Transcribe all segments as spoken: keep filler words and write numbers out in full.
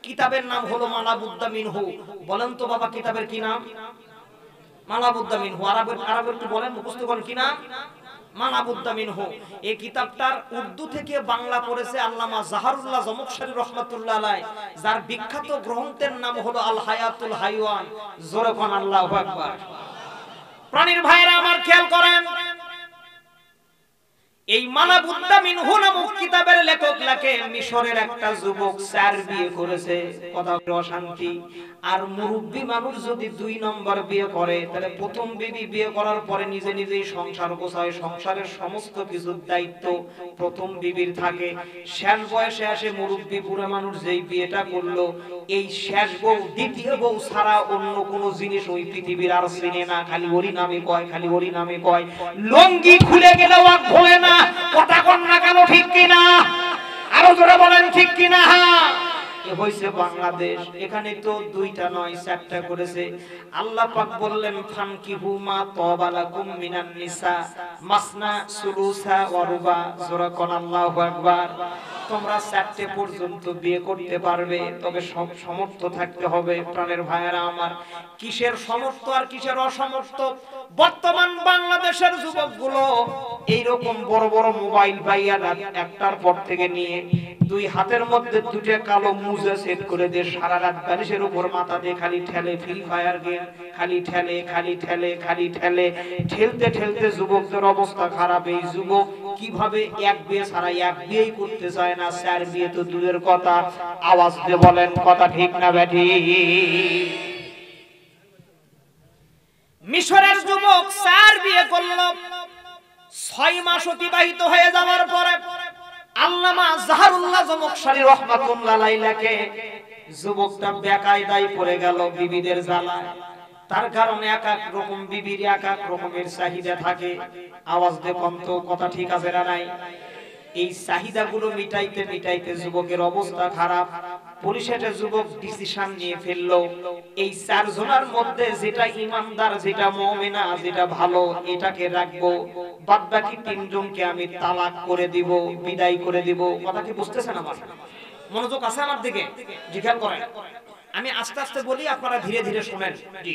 কিতাবের নাম হলো মালাবুদ্দা মিনহু। বলেন তো বাবা কিতাবের কি নাম? মালাবুদ্দা মিনহু। আরবের আরবের একটু বলেন, মুখস্থ করেন কি নাম? মালাবুদ্দা মিনহু। এই কিতাবটার উর্দু থেকে বাংলা করেছে আল্লামা জাহারুল্লাহ জমকশরী রহমাতুল্লাহ আলাইহি, যার বিখ্যাত গ্রন্থের নাম হলো আল হায়াতুল হাইওয়ান। জোরে কোন আল্লাহু আকবার। প্রাণীর ভাইরা আমার খেয়াল করেন, এই মালাবুদ্দা মিনহু নামক কিতাবের লেখক লেখে মিশরের একটা যুবক চার বিয়ে করেছে, কথা অশান্তি। আর মুরব্বী মানুষ যদি দুই নম্বর বিয়ে করে, তাহলে প্রথম বিবি বিয়ে করার পরে নিজে নিজেই সংসার গোছায়, সংসারের সমস্ত কিছুর দায়িত্ব প্রথম বিবির থাকে। শেষ বয়সে আসে মুরব্বী বুড়া মানুষ যেই বিয়েটা করলো, এই শেষ বউ দ্বিতীয় বউ ছাড়া অন্য কোনো জিনিস ওই পৃথিবীর আর চিনে না, খালি ওরই নামে কয়, খালি ওরই নামে কয়। লঙ্গি খুলে গেলেও আর ভোলে না। কথা কন না কেন, ঠিক কিনা? আরো জোরে বলেন ঠিক কিনা? এ হইছে বাংলাদেশ। এখানে তো দুইটা নয় চারটা করেছে। আল্লাহ পাক বললেন ফানকিহু মা তাবা লাকুম মিনান নিসা মাসনা সুলুসা ওয়া রুবা। জোরে কোন আল্লাহু আকবার। তোমরা চারটে পর্যন্ত বিয়ে করতে পারবে, তবে সব সমর্থ থাকতে হবে। প্রাণের ভাইয়েরা আমার, কিসের সমর্থ আর কিসের অসমর্থ? বর্তমান বাংলাদেশের যুবকগুলো এইরকম বড় বড় মোবাইল পাইয়া একটার পর থেকে নিয়ে দুই হাতের মধ্যে দুটো কালো মুজা সেট করে দিয়ে সারা রাত বালিশের উপর মাথা দিয়ে খালি ঠেলে ফ্রি ফায়ার গেম, খালি ঠেলে খালি ঠেলে খালি ঠেলে ঠেলতে ঠেলতে যুবকদের অবস্থা খারাপ। এই যুবক কিভাবে এক বিয়ে ছাড়া এক বিয়েই করতে চায় না, চার বিয়ে তো দূরের কথা। আওয়াজ দিয়ে বলেন কথা ঠিক না ব্যাঠি? মিশরের যুবক চার বিয়ে করল। ছয় মাস অতিবাহিত হয়ে যাওয়ার পরে আল্লামা জাহারুল্লাহ জমকশরী রহমাতুল্লাহ আলাইহি যুবকটা বেকায়দায় পড়ে গেল বিবিদের জ্বালায়। তার কারণে এক এক রকম বিবির এক এক রকমের চাহিদা থাকে। আওয়াজ দেখুন তো, কথা ঠিক আছে না নাই? এই চাহিদাগুলো মিটাইতে মিটাইতে যুবকের অবস্থা খারাপ। পুলিশের যুবক ডিসিশন নিয়ে ফেললো, এই চারজনের মধ্যে যেটা ইমানদার, যেটা মুমিনা, যেটা ভালো, এটাকে রাখবো, বাদ বাকি তিনজনকে আমি তালাক করে দিব, বিদায় করে দিব। কথা কি বুঝতেছেন? আমার মনোযোগ আছে আমার দিকে? জিজ্ঞাসা করেন। আমি আস্তে আস্তে বলি, আপনারা ধীরে ধীরে শুনেন। জি।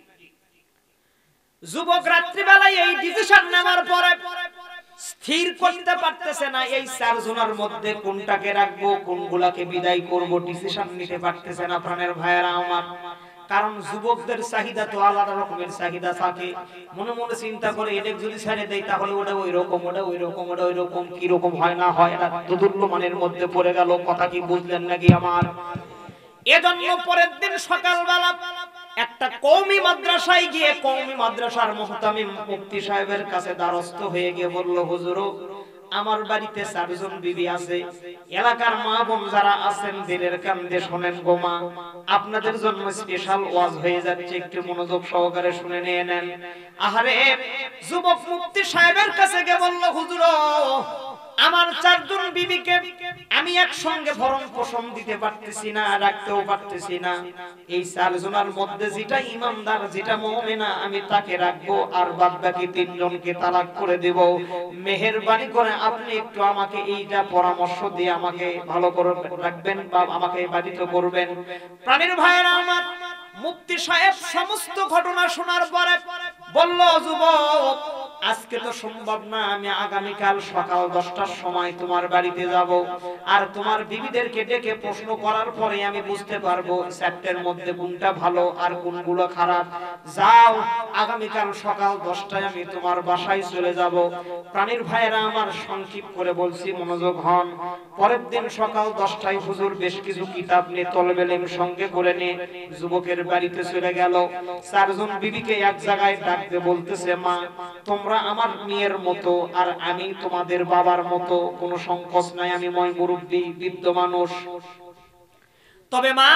যুবক রাত্রিবেলায় এই ডিসিশন নেওয়ার পরে স্থির করতে পারতেছে না এই চারজনের মধ্যে কোনটাকে রাখবো, কোনগুলাকে বিদায় করব, ডিসিশন নিতে পারতেছে না। প্রাণের ভাইয়েরা আমার, কারণ যুবকদের চাহিদা তো আলাদা রকমের চাহিদা থাকে। মনে মনে চিন্তা করে এটা যদি ছেড়ে দেয় তাহলে ওটা ওই রকম, ওটা ওই রকম, ওটা ওই রকম, কি রকম হয় না হয়, এটা দুদুল্য মানের মধ্যে পড়ে গেল। কথা কি বুঝলেন নাকি আমার? এজন্য পরের দিন সকালবেলা একটা কওমি মাদ্রাসায় গিয়ে কওমি মাদ্রাসার মুহতামিম মুফতি সাহেবের কাছে দ্বারস্থ হয়ে গিয়ে বলল, হুজুর আমার বাড়িতে চারজন বিবি আছে, এলাকার মা বোন যারা আছেন দিনের কান দিয়ে শোনেন গো মা, আপনাদের জন্য স্পেশাল ওয়াজ হয়ে যাচ্ছে, একটু মনোযোগ সহকারে শুনে নিয়ে নেন। আহারে যুবক মুফতি সাহেবের কাছে গিয়ে বলল, হুজুর আমার চারজন বিবিকে আমি একসঙ্গে ভরণ পোষণ দিতে পারতেছি না, রাখতেও পারতেছি না। এই চারজনের মধ্যে যেটা ইমানদার, যেটা মুমিনা, আমি তাকে রাখবো, আর বাদ বাকি তিনজনকে তালাক করে দেব। মেহেরবানি করে আপনি একটু আমাকে এইটা পরামর্শ দিয়ে আমাকে ভালো করে রাখবেন বা আমাকে বাধিত করবেন। প্রাণীর ভাইয়েরা আমার, মুফতি সাহেব সমস্ত ঘটনা শোনার পরে বলল, যুবক আজকে তো সম্ভব না, আমি আগামীকাল সকাল দশটার সময় তোমার বাড়িতে যাব, আর তোমার বিবিদেরকে ডেকে প্রশ্ন করার পরে আমি বুঝতে পারবো চারটের মধ্যে কোনটা ভালো আর কোনগুলো খারাপ। যাও, আগামীকাল সকাল দশটায় আমি তোমার বাসায় চলে যাব। প্রাণীর ভাইয়েরা আমার, সংক্ষিপ্ত করে বলছি, মনোযোগ হন। পরের দিন সকাল দশটায় হুজুর বেশ কিছু কিতাব নিয়ে তলবেলেম সঙ্গে করে নিয়ে যুবকের বাড়িতে চলে গেল। চারজন বিবিকে এক জায়গায় ডাকতে বলতেছে, মা তোমরা আমার মেয়ের মতো আর আমি তোমাদের বাবার মতো, কোনো সংকোচ নাই, আমি মই মুরব্বী বৃদ্ধ মানুষ। তবে মা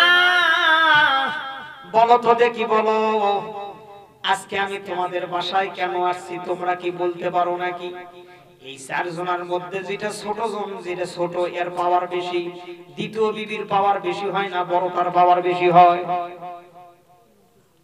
বলো তো দেখি, বলো আজকে আমি তোমাদের বাসায় কেন আসছি, তোমরা কি বলতে পারো নাকি? এই চারজনের মধ্যে যেটা ছোট জন, যেটা ছোট এর পাওয়ার বেশি, দ্বিতীয় বিবির পাওয়ার বেশি হয় না, বড় তার পাওয়ার বেশি হয়।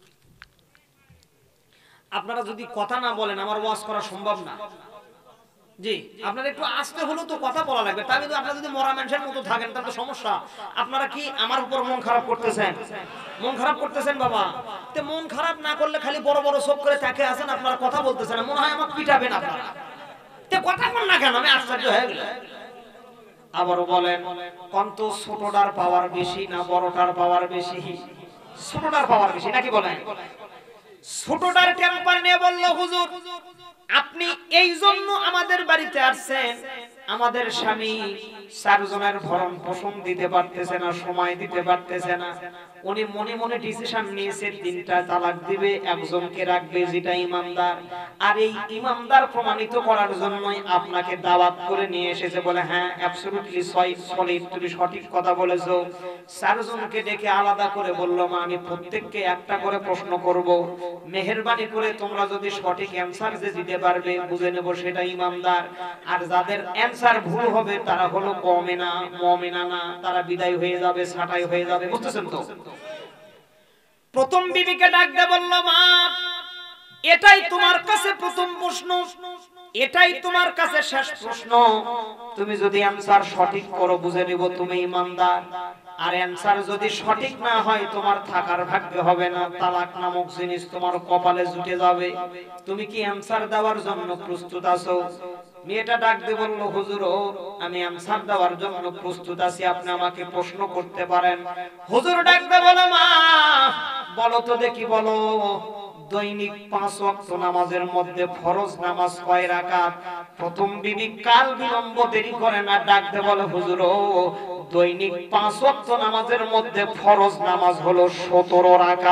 আপনারা যদি কথা না বলেন আমার ওয়াজ করা সম্ভব না। জি, আপনারা একটু আস্তে হলো তো কথা বলা লাগবে। তাই কিন্তু আপনারা যদি মরা মানুষের মতো থাকেন তাহলে তো সমস্যা। আপনারা কি আমার উপর মন খারাপ করতেছেন? মন খারাপ করতেছেন বাবা। তে মন খারাপ না করলে খালি বড় বড় চোখ করে তাকে আছেন, আপনারা কথা বলতেছেন না, মনে হয় আমাকে পিটাবেন আপনারা। তে কথা বল না কেন? আমি আশ্চর্য হয়ে গেলাম। আবারও বলেন, কত ছোটটার পাওয়ার বেশি না বড়টার পাওয়ার বেশি? ছোটটার পাওয়ার বেশি নাকি বলেন? ছোটটার টেম্পার নিয়ে বলল, হুজুর আপনি এই জন্য আমাদের বাড়িতে আসছেন, আমাদের স্বামী চারজনের ভরণ পোষণ দিতে পারতেছে না, সময় দিতে পারতেছে না, উনি মনে মনে ডিসিশন নিয়েছে তিনটা তালাক দিবে, একজনকে রাখবে যেটা ইমানদার। আর এই ইমানদার প্রমাণিত করার জন্যই আপনাকে দাওয়াত করে নিয়ে এসেছে। বলে হ্যাঁ অ্যাবসলিউটলি সলিড, তুমি সঠিক কথা বলেছো। চারজনকে ডেকে আলাদা করে বলল, মা আমি প্রত্যেককে একটা করে প্রশ্ন করব, মেহেরবানি করে তোমরা যদি সঠিক অ্যানসার যে দিতে পারবে বুঝে নেব সেটা ইমানদার, আর যাদের অ্যানসার ভুল হবে তারা হলো মুমিনা, মুমিনা না, তারা বিদায় হয়ে যাবে, ছাঁটাই হয়ে যাবে। বুঝতেছেন তো? প্রথম বিবিকে ডাক দিয়ে বলল, মা এটাই তোমার কাছে প্রথম প্রশ্ন, এটাই তোমার কাছে শেষ প্রশ্ন। তুমি যদি অ্যানসার সঠিক করো বুঝে নিব তুমি ইমানদার, আর অ্যানসার যদি সঠিক না হয় তোমার থাকার ভাগ্য হবে না, তালাক নামক জিনিস তোমার কপালে জুটে যাবে। তুমি কি অ্যানসার দেওয়ার জন্য প্রস্তুত আছো? মেয়েটা ডাক দিয়ে বলল, হুজুর আমি অ্যানসার দেওয়ার জন্য প্রস্তুত আছি, আপনি আমাকে প্রশ্ন করতে পারেন। হুজুর ডাক দিয়ে বলে, মা বলো তো দেখি, বলো দৈনিক পাঁচ ওয়াক্ত নামাজের মধ্যে ফরজ নামাজ কয় রাকাত? প্রথম বিবি কাল বিলম্ব দেরি করে না, ডাক দিয়ে বলে, হুজুর দৈনিক পাঁচ ওয়াক্ত নামাজের মধ্যে ফরজ নামাজ হলো সতেরো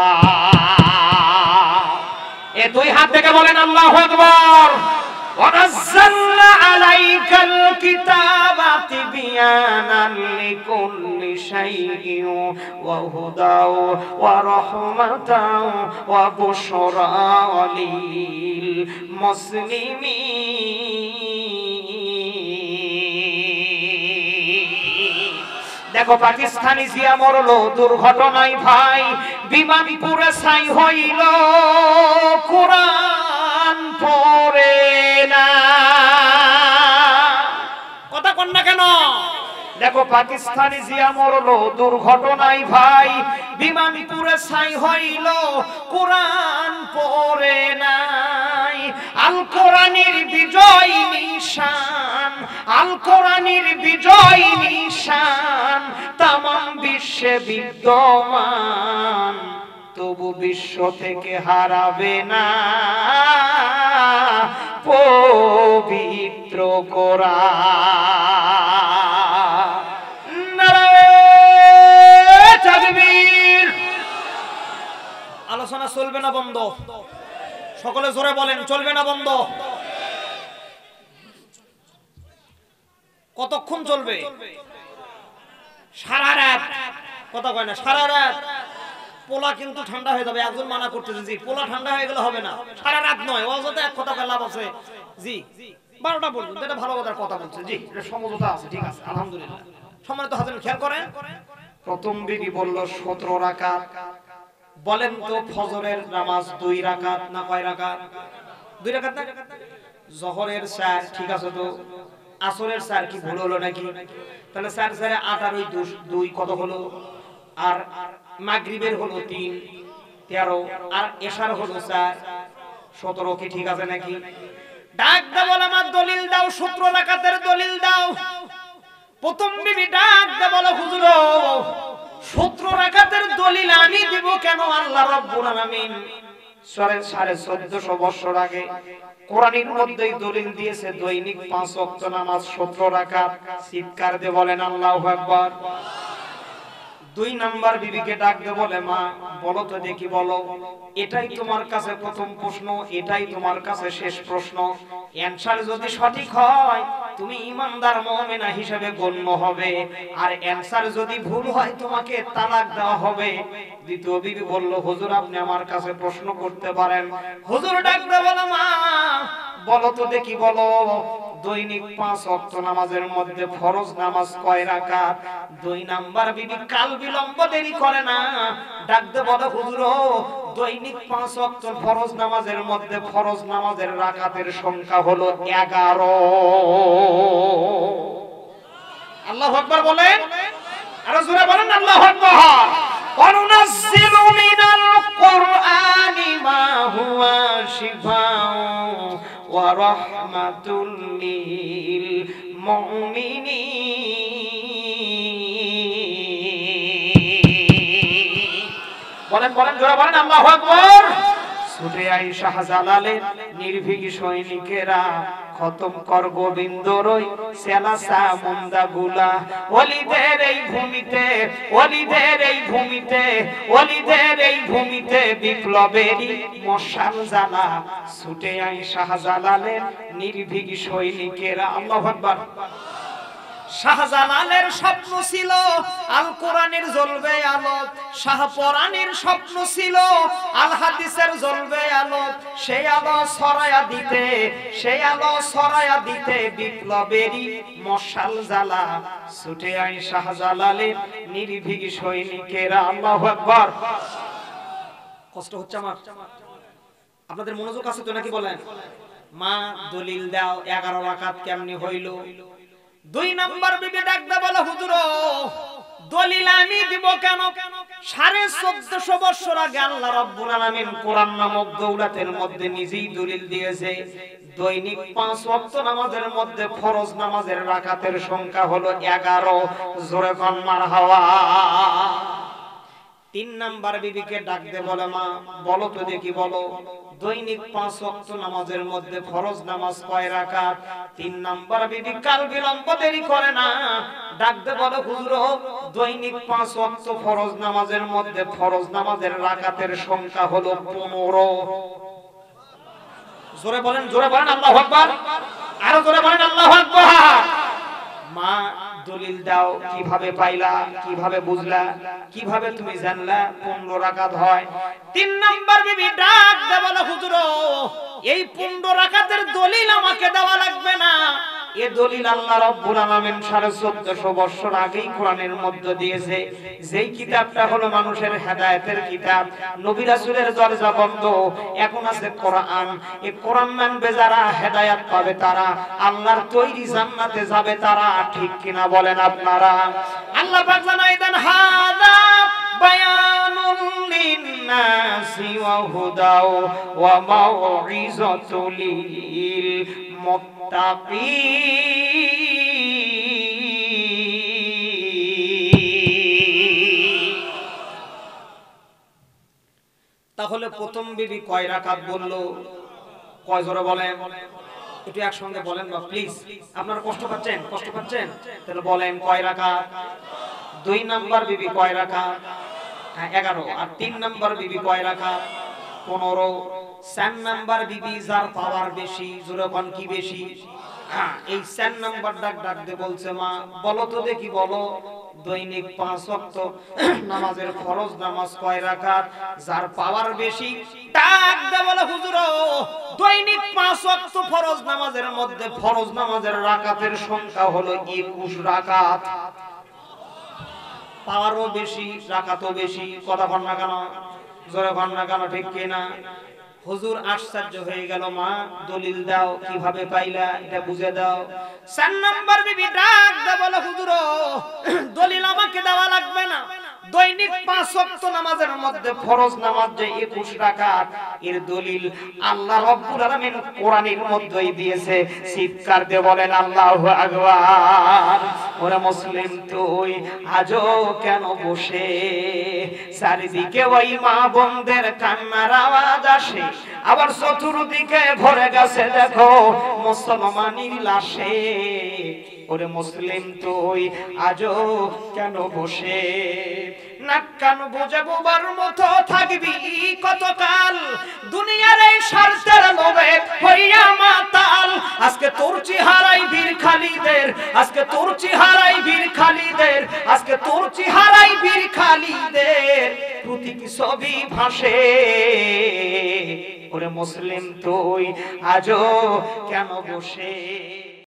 রাকাত। এ দুই হাত থেকে বলেন আল্লাহু আকবার। ওয়ানাজ্জালনা আলাইকাল কিতাবা তিবয়ানান লিকুল্লি শাইইন ওয়া হুদাও ওয়া রাহমাতাও ওয়া বুশরা লিল মুসলিমিন। দেখো পাকিস্তানি জিয়া মরলো দুর্ঘটনায় ভাই, বিমান পুরো ছাই হইল, কোরআন পড়ে না। কথা কন না কেন? দেখো পাকিস্তানি জিয়া মরলো দুর্ঘটনায় ভাই, বিমান পুরো ছাই হইল, কোরআন পড়ে নাই। আল কোরআনের বিজয় নিশান, আল কোরআনের বিজয় নিশান তামাম বিশ্বে বিদ্যমান, তবু বিশ্ব থেকে হারাবে না পবিত্র কোরআন। নারে তাকবীর। আলোচনা চলবে না বন্ধ? সকলে জোরে বলেন, চলবে না বন্ধ? কতক্ষণ চলবে? সারা রাত। কথা কয় না, সারা রাত। পোলা কিন্তু ঠান্ডা হয়ে যাবে। একজন মানা করতেছে, জি পোলা ঠান্ডা হয়ে গেলে হবে না, সারা রাত নয়। অযথা এক কথা লাভ আছে জি, বারোটা পর্যন্ত। এটা ভালো কথার কথা বলছে জি, এটা সমঝোতা আছে, ঠিক আছে আলহামদুলিল্লাহ। সম্মানিত হাজির খেয়াল করেন, প্রথম বিবি বলল সতেরো রাকাত। বলেন তো ফজরের নামাজ দুই রাকাত না কয় রাকাত? দুই রাকাত না? জোহরের চার, ঠিক আছে তো? আসরের চার কি ভুল হলো নাকি? তাহলে চার চারে আট আর ওই দুই কত হলো? আর মাগরিবের হলো তিন, তেরো, আর এশার হলো চার, সতেরো। কি ঠিক আছে নাকি? ডাক দাও, বলে আমার দলিল দাও, সতেরো রাকাতের দলিল দাও। প্রথম বিবি ডাক দাও, বলে হুজুর সতেরো রাকাতের দলিল আমি দিব কেন? আল্লাহ রাব্বুল আলামিন সাড়ে চোদ্দশো বছর আগে কোরআনের মধ্যেই দলিল দিয়েছে দৈনিক পাঁচ ওয়াক্ত নামাজ সতেরো রাকাত। চিৎকার দিয়ে বলেন আল্লাহু আকবার। দুই নাম্বার বিবিকে ডাক দিয়ে বলে, মা বলো তো দেখি, বলো এটাই তোমার কাছে প্রথম প্রশ্ন, এটাই তোমার কাছে শেষ প্রশ্ন। অ্যানসার যদি সঠিক হয় তুমি ইমানদার মুমিনা হিসেবে গণ্য হবে, আর অ্যানসার যদি ভুল হয় তোমাকে তালাক দেওয়া হবে। দ্বিতীয় বিবি বলল, হুজুর আপনি আমার কাছে প্রশ্ন করতে পারেন। হুজুর ডাক দিয়ে বলে, মা বলো তো দেখি, বলো দৈনিক পাঁচ ওয়াক্ত নামাজের মধ্যে ফরজ নামাজ কয় রাকাত? দুই নাম্বার বিবি কাল বিলম্ব দেরি করে না, ডাকতে বলে হুজুর দৈনিক পাঁচ ওয়াক্ত ফরজ নামাজের মধ্যে ফরজ নামাজের রাকাতের সংখ্যা হলো এগারো। আল্লাহু আকবার বলেন, আরো জোরে বলেন আল্লাহু আকবার। ওয়ানুনাজ্জিলু মিনাল কুরআনি মা হুয়া শিফাউ ওয়া রাহমাতুল লিল মুমিনিন। বলেন বলেন জোরে বলেন আল্লাহু আকবার। ছুটে আই শাহজালালের নির্ভীক সৈনিকেরা, খতম কর গোবিন্দরই সেলাসা মুন্দাগুলা। ওলিদের এই ভূমিতে, ওলিদের এই ভূমিতে, ওলিদের এই ভূমিতে বিপ্লবেরই মশাল জ্বালা। ছুটে আই শাহজালালের নির্ভীক সৈনিকেরা। আল্লাহু আকবার। শাহজালালের স্বপ্ন ছিল আল কোরআনের জ্বলবে আলো, শাহপরানের স্বপ্ন ছিল আল হাদিসের জ্বলবে আলো। সেই আলো ছড়ায়া দিতে, সেই আলো ছড়ায়া দিতে বিপ্লবেরই মশাল জ্বালা। ছুটে আই শাহজালালের নির্ভীক সৈনিকেরা। আল্লাহু আকবার। কষ্ট হচ্ছে আমার? আপনাদের মনোযোগ আছে তো নাকি বলেন? মা দলিল দাও এগারো রাকাত কেমনি হইল? দুই নাম্বার বিবি ডাকতে বলে হুজুর দলিল আমি দিব কেন? সাড়ে চোদ্দশো বছর আগে আল্লাহ রাব্বুল আলামিন কোরআন নামক দৌলতের মধ্যে নিজেই দলিল দিয়েছে দৈনিক পাঁচ ওয়াক্ত নামাজের মধ্যে ফরজ নামাজের রাকাতের সংখ্যা হলো এগারো। জোরে কোন মারহাবা। তিন নাম্বার বিবিকে ডাকতে বলে মা বলো তো দেখি, বলো দৈনিক পাঁচ ওয়াক্ত নামাজের মধ্যে ফরজ নামাজ কয় রাকাত? তিন নাম্বার বিবি কাল বিলম্ব দেরি করে না, ডাকতে বলে হুজুর দৈনিক পাঁচ ওয়াক্ত ফরজ নামাজের মধ্যে ফরজ নামাজের রাকাতের সংখ্যা হলো পনেরো। জোরে বলেন, জোরে বলেন আল্লাহু আকবার। আরো জোরে বলেন আল্লাহু আকবার। মা দলিল দাও, কিভাবে পাইলা, কিভাবে বুঝলা, কিভাবে তুমি জানলা পনেরো রাকাত হয়? তিন নাম্বার বিবি ডাক দে বলে হুজুর এই পনেরো রাকাতের দলিল আমাকে দেওয়া লাগবে না, এ দলিল আল্লাহ রাব্বুল আলামিন সাড়ে চোদ্দশো বছর আগেই কোরআনের মধ্যে দিয়েছে। যেই কিতাবটা হলো মানুষের হেদায়েতের কিতাব, নবী রাসূলের দরজা বন্ধ, এখন আছে কোরআন। এই কোরআন মানবে যারা হেদায়েত পাবে তারা, আল্লাহর তৈরি জান্নাতে যাবে তারা। ঠিক কিনা বলেন আপনারা? আল্লাহ পাক জানাই দেন হাদা বায়ানুল লিন্নাসি ওয়া হুদাও ওয়া মাউইযাতুল লিল মুত্তাকিন। তাহলে প্রথম বিবি কয় রাকাত বললো? কয় জোরে বলেন? একটু একসঙ্গে বলেন না প্লিজ। আপনারা কষ্ট পাচ্ছেন, কষ্ট পাচ্ছেন? তাহলে বলেন কয় রাকাত? দুই নাম্বার বিবি কয় রাকাত? হ্যাঁ এগারো। আর তিন নাম্বার বিবি কয় রাকাত? পনেরো। চার নাম্বার বিবি যার পাওয়ার বেশি, জোরে কোন কি বেশি? হ্যাঁ এই চার নাম্বার ডাক ডাক দিয়ে বলছে মা বলো তো দেখি, বলো দৈনিক পাঁচ ওয়াক্ত নামাজের ফরজ নামাজ কয় রাকাত? যার পাওয়ার বেশি ডাক দিয়ে বলে হুজুর দৈনিক পাঁচ ওয়াক্ত ফরজ নামাজের মধ্যে ফরজ নামাজের রাকাতের সংখ্যা হলো একুশ রাকাত। পাওয়ারও বেশি, রাকাতও বেশি। কথা বল না কেন? জোরে বল না কেন? ঠিক কিনা? হুজুর আশ্চর্য হয়ে গেল, মা দলিল দাও, কিভাবে পাইলা এটা বুঝে দাও। চার নাম্বার বিবি ডাক দে বলে হুজুর দলিল আমাকে দেওয়া লাগবে না, দৈনিক পাঁচ ওয়াক্ত নামাজের মধ্যে ফরজ নামাজ যে একুশ রাকাত এর দলিল আল্লাহ রাব্বুল আলামিন কোরআনের মধ্যেই দিয়েছে। চিৎকার দিয়ে বলেন আল্লাহু আকবার। ওরে মুসলিম তুই আজও কেন বসে, চারিদিকে ওই মা বোনদের কান্নার আওয়াজ আসে, আবার চতুর্দিকে ভরে গেছে দেখো মুসলমানের লাশে। ওরে মুসলিম তুই আজও কেন বসে, নাক কান বুঝে বুবার মতো থাকবি কতকাল, দুনিয়ার এই স্বার্থের লোভে হইয়া মাতাল। আজকে তোর চেহারাই বীর খালিদের, আজকে তোর চেহারাই বীর খালিদের, আজকে তোর চেহারাই বীর খালিদের প্রতীক ছবি ভাসে। ওরে মুসলিম তুই আজও কেন বসে।